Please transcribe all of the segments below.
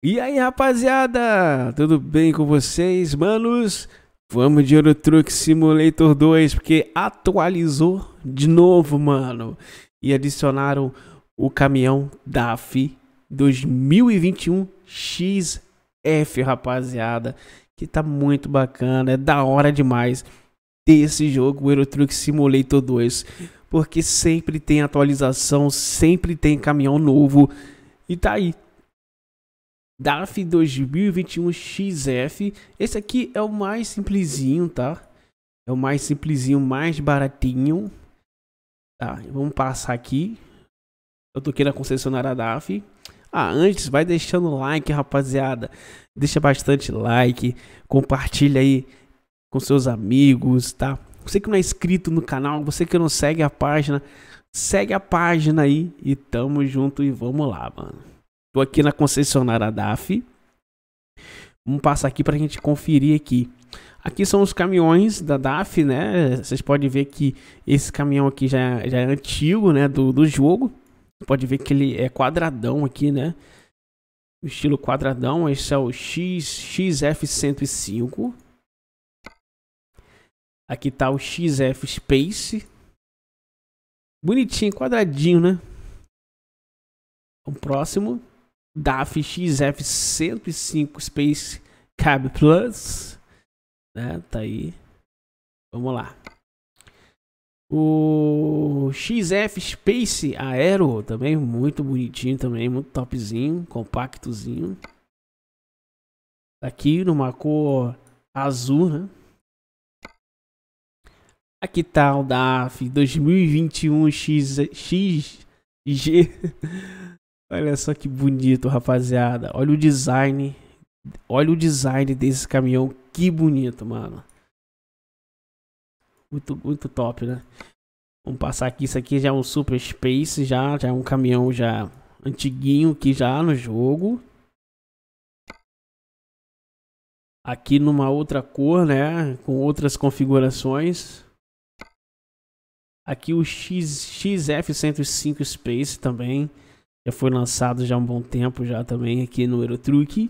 E aí, rapaziada, tudo bem com vocês, manos? Vamos de Euro Truck Simulator 2, porque atualizou de novo, mano. E adicionaram o caminhão DAF 2021 XF, rapaziada. Que tá muito bacana, é da hora demais ter esse jogo, o Euro Truck Simulator 2. Porque sempre tem atualização, sempre tem caminhão novo. E tá aí. DAF 2021 XF. Esse aqui é o mais simplesinho, tá? É o mais simplesinho, mais baratinho. Tá, vamos passar aqui. Eu tô aqui na concessionária DAF. Antes, vai deixando o like, rapaziada. Deixa bastante like. Compartilha aí com seus amigos, tá? Você que não é inscrito no canal, você que não segue a página, segue a página aí. E tamo junto e vamos lá, mano. Tô aqui na concessionária DAF. Vamos passar aqui pra gente conferir aqui. Aqui são os caminhões da DAF, né? Vocês podem ver que esse caminhão aqui já é antigo, né? Do jogo. Pode ver que ele é quadradão aqui, né? O estilo quadradão. Esse é o XF105. Aqui tá o XF Space. Bonitinho, quadradinho, né? O próximo. DAF XF105 Space Cab Plus, né? Tá aí. Vamos lá. O XF Space Aero também muito bonitinho também, muito topzinho, compactozinho. Aqui numa cor azul, né? Aqui tá o DAF 2021 XG. Olha só que bonito, rapaziada. Olha o design. Olha o design desse caminhão. Que bonito, mano. Muito top, né? Vamos passar aqui. Isso aqui já é um Super Space. Já é um caminhão já antiguinho aqui já no jogo. Aqui numa outra cor, né? Com outras configurações. Aqui o XF105 Space também. Já foi lançado já há um bom tempo já também aqui no Euro Truck.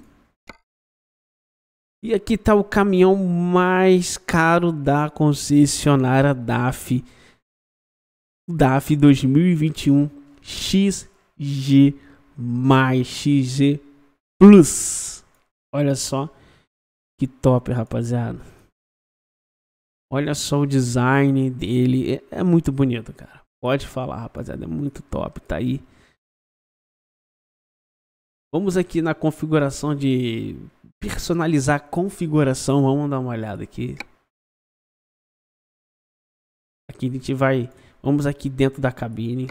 E aqui tá o caminhão mais caro da concessionária DAF. DAF 2021 XG mais XG Plus. Olha só que top, rapaziada. Olha só o design dele. É muito bonito, cara. Pode falar, rapaziada. É muito top. Tá aí. Vamos aqui na configuração de personalizar a configuração. Vamos dar uma olhada aqui. Aqui a gente vai. Vamos aqui dentro da cabine.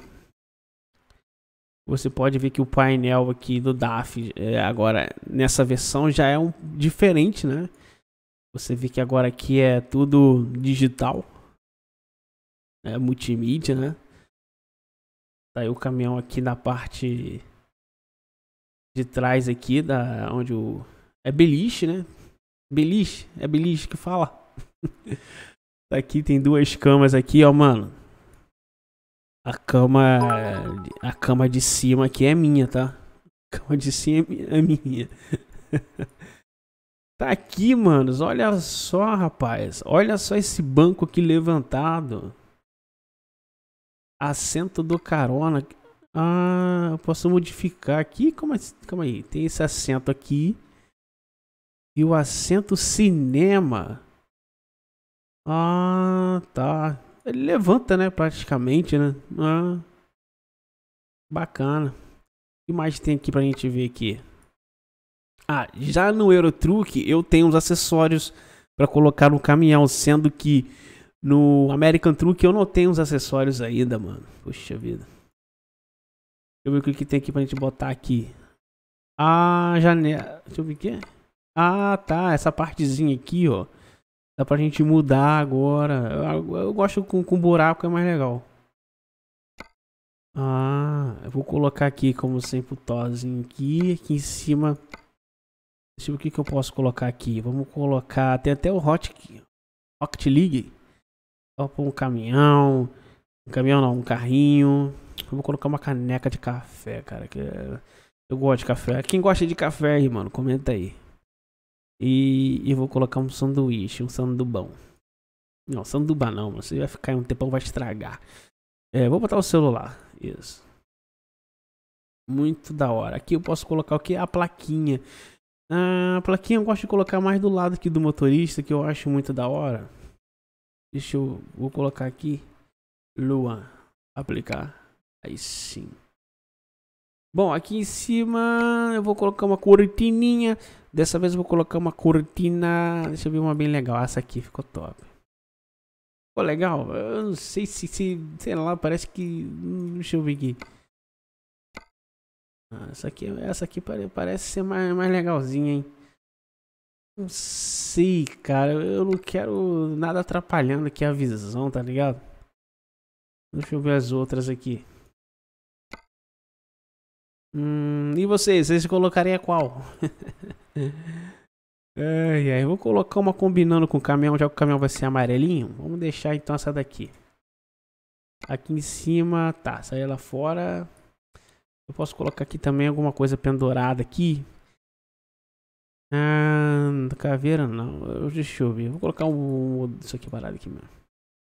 Você pode ver que o painel aqui do DAF agora nessa versão já é diferente, né? Você vê que agora aqui é tudo digital. É multimídia, né? Tá aí o caminhão aqui na parte de trás aqui, onde é beliche, né? Beliche, é beliche que fala. Aqui tem duas camas aqui, ó, mano. A cama de cima aqui é minha, tá? A cama de cima é minha. Tá aqui, manos. Olha só, rapaz. Olha só esse banco aqui levantado. Assento do carona. Eu posso modificar aqui? Calma aí. Tem esse assento aqui. E o assento cinema. Tá. Ele levanta, né? Praticamente, né? Bacana. O que mais tem aqui pra gente ver aqui? Já no Euro Truck eu tenho uns acessórios pra colocar no caminhão. Sendo que no American Truck eu não tenho os acessórios ainda, mano. Poxa vida. Deixa eu ver o que tem aqui pra gente botar aqui. Janela. Deixa eu ver o que é. Tá. Essa partezinha aqui, ó. Dá pra gente mudar agora. Eu gosto com buraco, é mais legal. Eu vou colocar aqui como sempre o tozinho aqui. Aqui em cima. Deixa eu ver o que eu posso colocar aqui. Vamos colocar. Tem até o Rocket League. Só pra um caminhão. Um caminhão não, um carrinho. Eu vou colocar uma caneca de café, cara. Eu gosto de café. Quem gosta de café aí, mano, comenta aí. E eu vou colocar um sanduíche, um sandubão. Não, sanduba não, mano. Você vai ficar um tempão, vai estragar. Vou botar o celular. Isso. Muito da hora. Aqui eu posso colocar o que? A plaquinha. A plaquinha eu gosto de colocar mais do lado aqui do motorista, que eu acho muito da hora. Vou colocar aqui. Luan. Aplicar. Aí sim. Bom, aqui em cima eu vou colocar uma cortininha. Dessa vez eu vou colocar uma cortina. Deixa eu ver uma bem legal. Essa aqui ficou top. Ficou legal? Eu não sei se sei lá, parece que... Deixa eu ver aqui. Essa aqui parece ser mais legalzinha, hein? Não sei, cara. Eu não quero nada atrapalhando aqui a visão, tá ligado? Deixa eu ver as outras aqui. E vocês colocariam qual? Aí vou colocar uma combinando com o caminhão, já que o caminhão vai ser amarelinho. Vamos deixar então essa daqui. Aqui em cima, tá, sair lá fora. Eu posso colocar aqui também alguma coisa pendurada aqui. Caveira não, deixa eu ver. Vou colocar isso aqui parado aqui mesmo.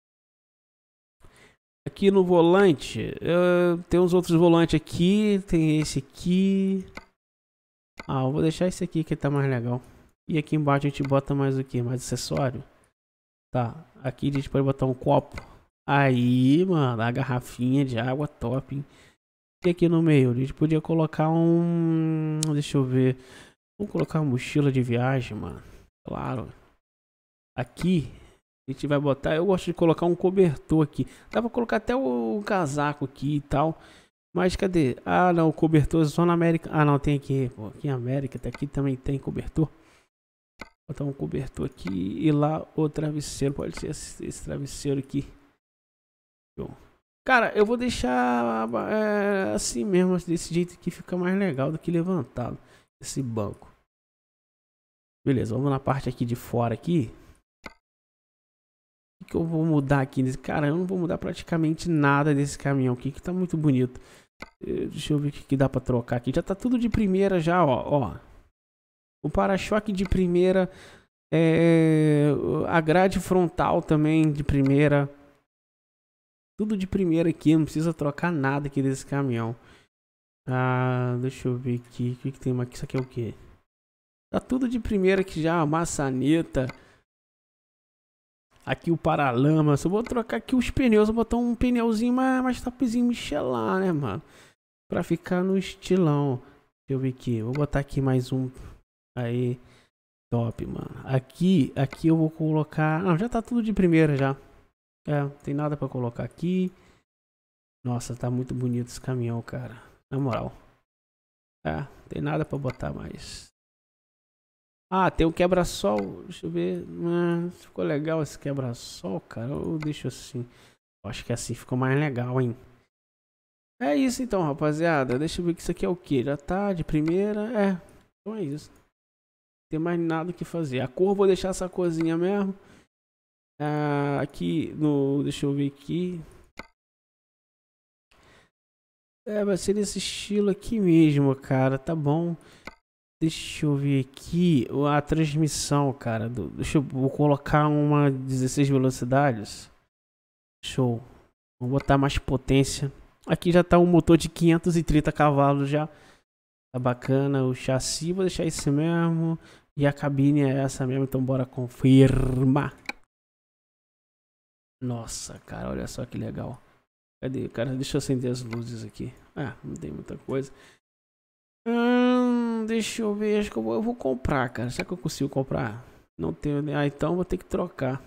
Aqui no volante, tem uns outros volantes aqui, tem esse aqui. Eu vou deixar esse aqui que tá mais legal. E aqui embaixo a gente bota mais o que? Mais acessório. Tá, aqui a gente pode botar um copo. Aí, mano, a garrafinha de água top, hein? E aqui no meio, a gente podia colocar deixa eu ver. Vamos colocar uma mochila de viagem, mano. Claro. Aqui a gente vai botar, eu gosto de colocar um cobertor aqui. Dá pra colocar até o casaco aqui e tal. Mas cadê? Não, o cobertor é só na América. Não, tem aqui. Pô, aqui em América, aqui também tem cobertor. Vou botar um cobertor aqui e lá o travesseiro. Pode ser esse travesseiro aqui. Show. Cara, eu vou deixar assim mesmo, desse jeito aqui fica mais legal do que levantado. Esse banco. Beleza, vamos na parte aqui de fora aqui. O que eu vou mudar aqui nesse... Cara, eu não vou mudar praticamente nada desse caminhão aqui, que tá muito bonito. Deixa eu ver o que dá pra trocar aqui. Já tá tudo de primeira já, ó. O para-choque de primeira. A grade frontal também de primeira. Tudo de primeira aqui, não precisa trocar nada aqui desse caminhão. Deixa eu ver aqui. O que tem aqui? Isso aqui é o que? Tá tudo de primeira aqui já, a maçaneta. Aqui o paralama. Só vou trocar aqui os pneus. Vou botar um pneuzinho mais topzinho Michelin, né, mano? Pra ficar no estilão. Deixa eu ver aqui. Vou botar aqui mais um. Aí. Top, mano. Aqui eu vou colocar... Não, já tá tudo de primeira já. Não tem nada pra colocar aqui. Nossa, tá muito bonito esse caminhão, cara. Na moral. Não tem nada pra botar mais. Tem o quebra-sol. Deixa eu ver. Ficou legal esse quebra-sol, cara. Eu deixo assim. Eu acho que assim ficou mais legal, hein. É isso então, rapaziada. Deixa eu ver que isso aqui é o que? Já tá de primeira. Então é isso. Não tem mais nada que fazer. A cor, vou deixar essa corzinha mesmo. Aqui no... Deixa eu ver aqui. Vai ser desse estilo aqui mesmo, cara. Tá bom. Deixa eu ver aqui a transmissão, cara. Vou colocar uma 16 velocidades. Show. Vou botar mais potência. Aqui já tá um motor de 530 cavalos já. Tá bacana. O chassi vou deixar esse mesmo. E a cabine é essa mesmo. Então bora confirmar. Nossa, cara. Olha só que legal. Cadê? Cara, deixa eu acender as luzes aqui. Não tem muita coisa. Deixa eu ver, acho que eu vou comprar, cara. Será que eu consigo comprar? Não tenho. Então eu vou ter que trocar.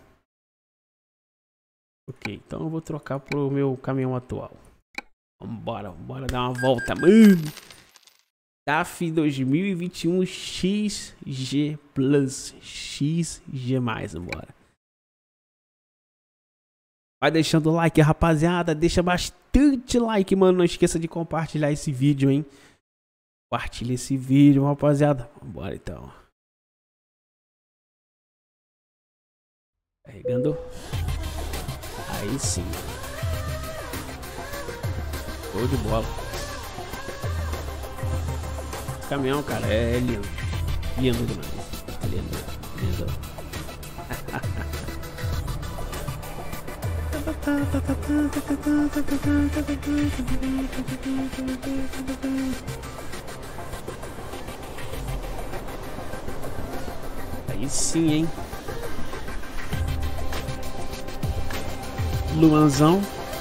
Ok, então eu vou trocar pro meu caminhão atual. Bora dar uma volta, mano. DAF 2021 XG Plus. XG+, vambora. Vai deixando o like, rapaziada. Deixa bastante like, mano. Não esqueça de compartilhar esse vídeo, hein. Compartilha esse vídeo, rapaziada. Bora então. Carregando. Aí sim. Show de bola. O caminhão, cara, é lindo. Lindo demais. Lindo. Lindo. Aí sim, hein? Luanzão.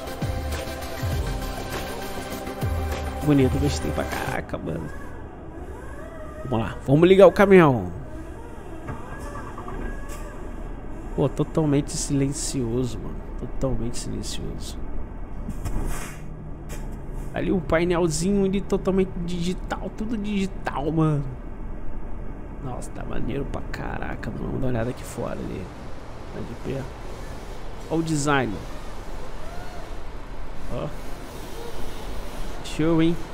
Bonito, gostei pra caraca, mano. Vamos lá, vamos ligar o caminhão. Pô, totalmente silencioso, mano. Totalmente silencioso. Ali o painelzinho ali totalmente digital, tudo digital, mano. Nossa, tá maneiro pra caraca, mano. Vamos dar uma olhada aqui fora ali. Tá de pé. Olha o design. Ó. Show, hein?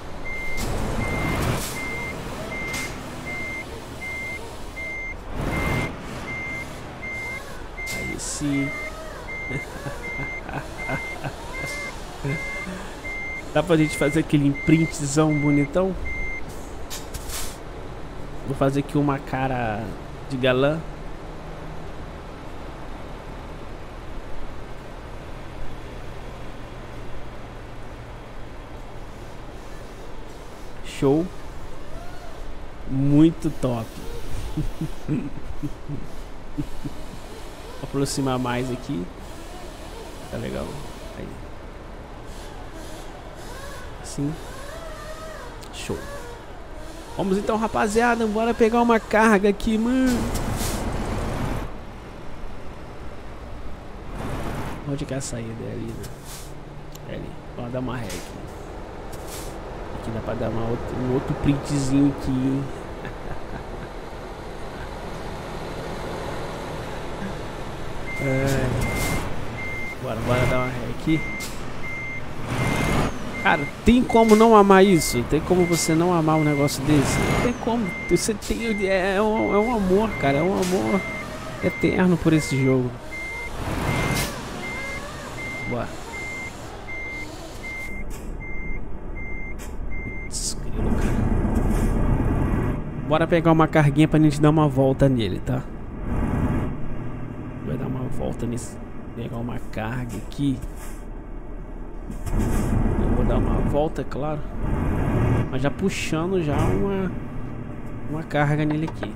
Aí sim. Dá pra gente fazer aquele imprintzão bonitão? Vou fazer aqui uma cara de galã. Show. Muito top. Vou aproximar mais aqui. Tá legal. Aí. Assim. Show. Vamos então, rapaziada. Bora pegar uma carga aqui, mano. Onde que é a saída? É ali, né? É ali. Vamos dar uma ré aqui. Aqui dá pra dar um outro printzinho aqui. Bora dar uma ré aqui. Cara, tem como não amar isso? Tem como você não amar um negócio desse? Não tem como. Você tem, é um amor, cara. É um amor eterno por esse jogo. Bora. Bora pegar uma carguinha pra gente dar uma volta nele, tá? Vai dar uma volta nesse... Pegar uma carga aqui. Eu vou dar uma volta, é claro. Mas já puxando já uma carga nele aqui.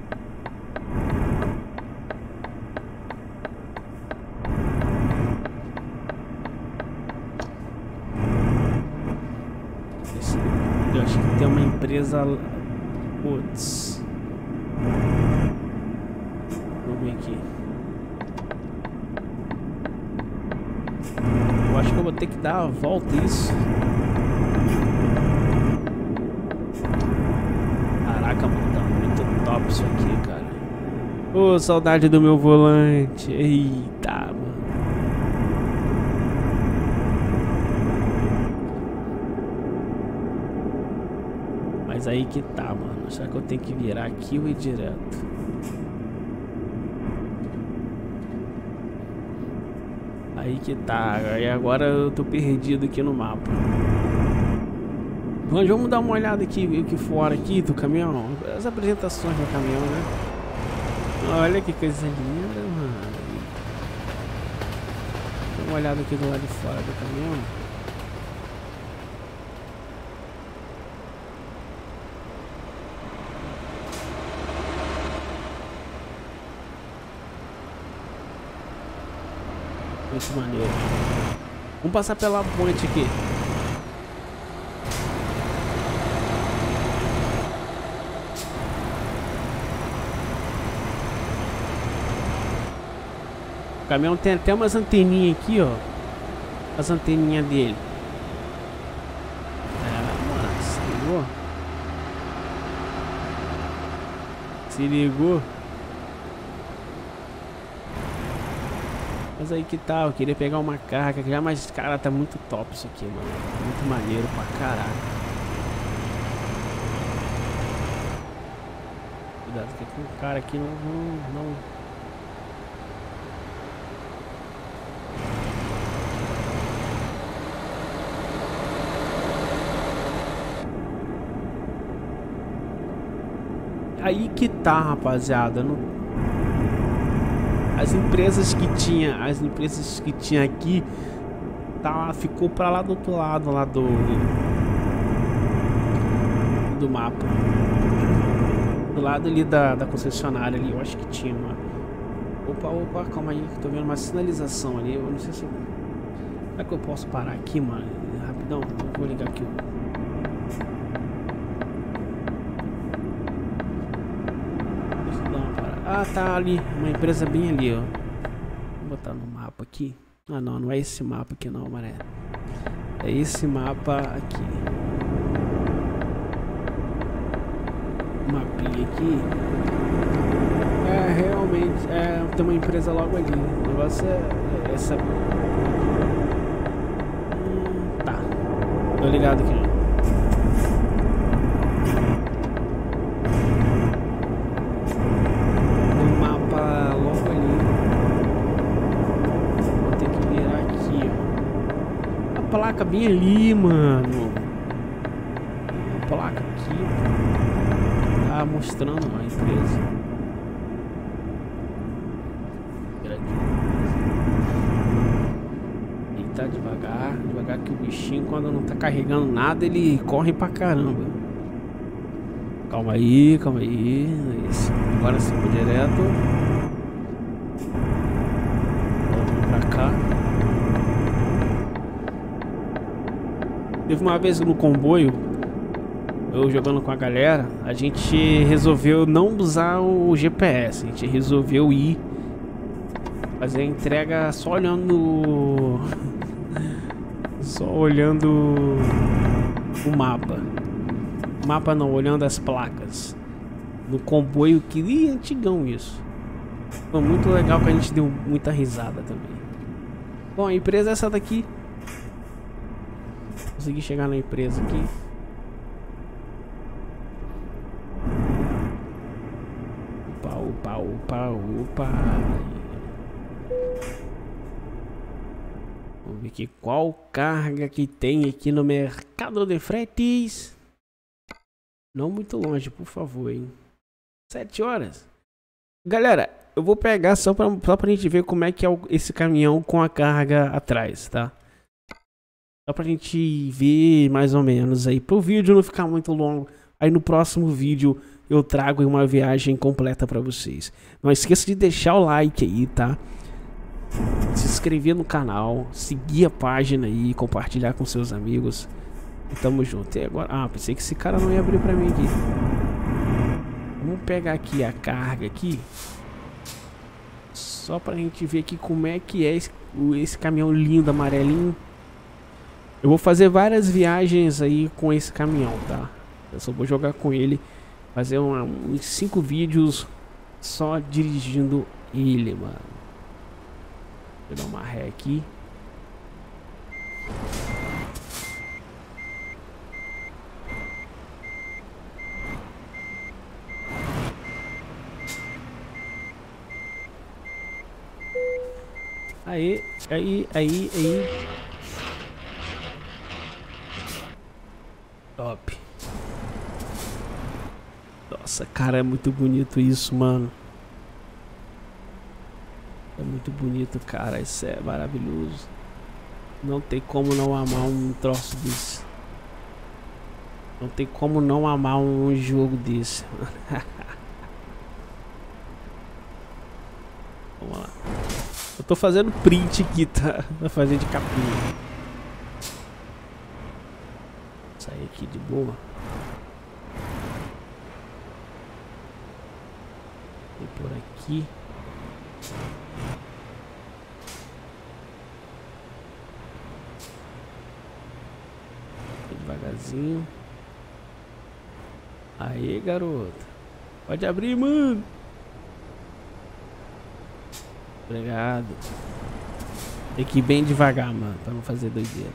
Eu acho que tem uma empresa... Putz. Vamos ver aqui. Eu acho que eu vou ter que dar a volta isso. Caraca, mano, tá muito top isso aqui, cara. Ô, saudade do meu volante. Eita, mano. Mas aí que tá, mano. Será que eu tenho que virar aqui ou ir direto? Aí que tá. E agora eu tô perdido aqui no mapa. Mas vamos dar uma olhada aqui fora aqui do caminhão. As apresentações do caminhão, né? Olha que coisa linda, mano. Dá uma olhada aqui do lado de fora do caminhão. Muito maneiro. Vamos passar pela ponte aqui. O caminhão tem até umas anteninhas aqui, ó. As anteninhas dele. Mano, se ligou? Se ligou? Mas aí que tal, eu queria pegar uma carga já, mas cara, tá muito top isso aqui, mano. Muito maneiro pra caraca. Cuidado que com o cara aqui não... aí que tá, rapaziada. As empresas que tinha aqui, tá, ficou pra lá do outro lado, lá do mapa. Do lado ali da concessionária ali, eu acho que tinha uma... Opa, calma aí, que tô vendo uma sinalização ali, eu não sei se... Será que eu posso parar aqui, mano? Rapidão, eu vou ligar aqui. Deixa eu dar uma parada. Ah, tá ali, uma empresa bem ali, ó. Vou botar no mapa aqui. Ah, não é esse mapa aqui não, mané. É esse mapa aqui. Mapinha aqui. É, realmente, tem uma empresa logo ali. O negócio é essa... Tá. Tô ligado aqui. O mapa logo ali. Vou ter que virar aqui, ó. A placa bem ali, mano. A placa aqui. Tá mostrando a empresa. Tá devagar que o bichinho, quando não tá carregando nada, ele corre pra caramba. Calma aí, isso. Agora sim, vou direto. Vamos pra cá. Teve uma vez no comboio, eu jogando com a galera, a gente resolveu não usar o GPS, a gente resolveu ir fazer a entrega só olhando o mapa. Mapa não, olhando as placas. No comboio, que antigão isso. Foi muito legal, que a gente deu muita risada também. Bom, a empresa é essa daqui. Consegui chegar na empresa aqui. Opa. Vamos ver aqui qual carga que tem aqui no mercado de fretes. Não muito longe, por favor, hein. 7 horas. Galera, eu vou pegar só pra gente ver como é que é esse caminhão com a carga atrás, tá? Só pra gente ver mais ou menos aí, pro vídeo não ficar muito longo. Aí no próximo vídeo eu trago uma viagem completa pra vocês. Não esqueça de deixar o like aí, tá? Se inscrever no canal, seguir a página aí, compartilhar com seus amigos. E tamo junto. E agora, pensei que esse cara não ia abrir pra mim aqui. Vamos pegar aqui a carga aqui, só pra gente ver aqui como é que é esse caminhão lindo, amarelinho. Eu vou fazer várias viagens aí com esse caminhão, tá? Eu só vou jogar com ele, fazer uns 5 vídeos só dirigindo ele, mano. Vou dar uma ré aqui. Aí. Top. Nossa, cara, é muito bonito isso, mano. É muito bonito, cara. Isso é maravilhoso. Não tem como não amar um troço desse. Não tem como não amar um jogo desse. Vamos lá. Eu tô fazendo print aqui, tá? Vou fazer de capinha. Sair aqui de boa. E por aqui. Devagarzinho. Aí, garoto. Pode abrir, mano. Obrigado. Tem que ir bem devagar, mano, pra não fazer doideira.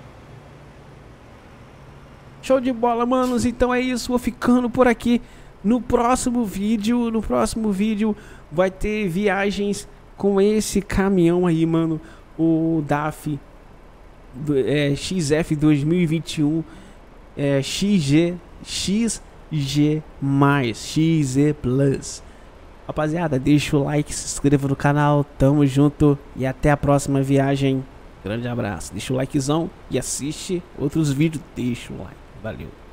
Show de bola, manos. Então é isso. Vou ficando por aqui. No próximo vídeo vai ter viagens com esse caminhão aí, mano. O DAF XF 2021 XG XZ Plus. Rapaziada, deixa o like, se inscreva no canal, tamo junto e até a próxima viagem. Grande abraço, deixa o likezão e assiste outros vídeos, deixa o like, valeu.